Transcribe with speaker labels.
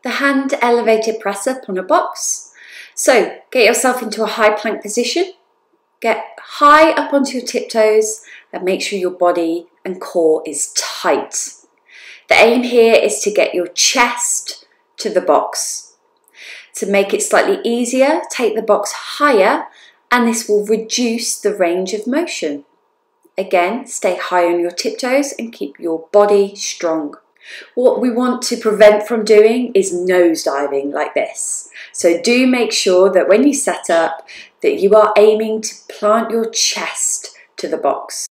Speaker 1: the hand elevated press up on a box. So get yourself into a high plank position, get high up onto your tiptoes and make sure your body and core is tight. The aim here is to get your chest to the box. To make it slightly easier, take the box higher and this will reduce the range of motion. Again, stay high on your tiptoes and keep your body strong. What we want to prevent from doing is nosediving like this. So do make sure that when you set up that you are aiming to plant your chest to the box.